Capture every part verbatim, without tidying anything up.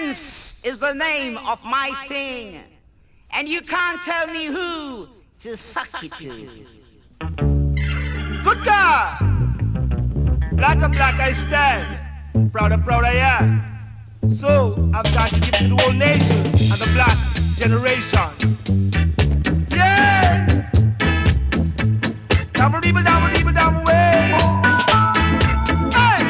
Prince is the name of my thing, and you can't tell me who to suck it to. Good God! Black and black I stand, proud and proud I am. So I've got to give to the whole nation and the black generation. Yeah! Double deeper, double deeper, double way. Hey!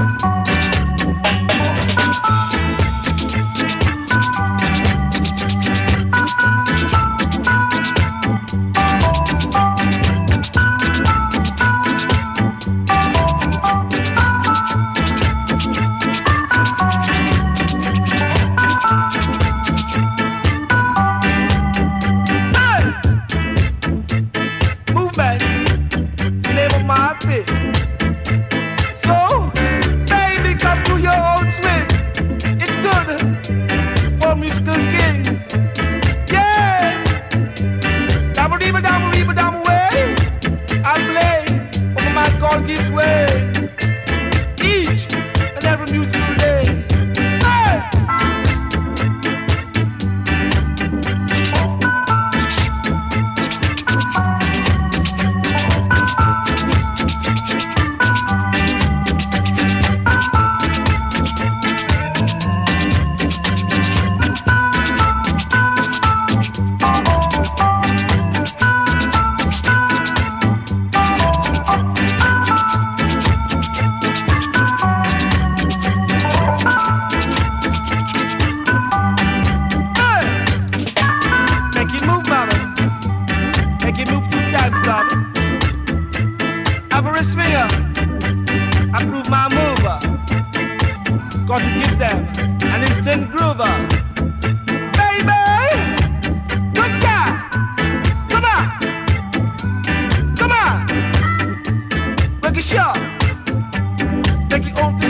Gives way each and every musical day. Hey! Approve my mover, cause it gives them an instant groover. Baby, good guy, come on, come on, make it sure, make it open.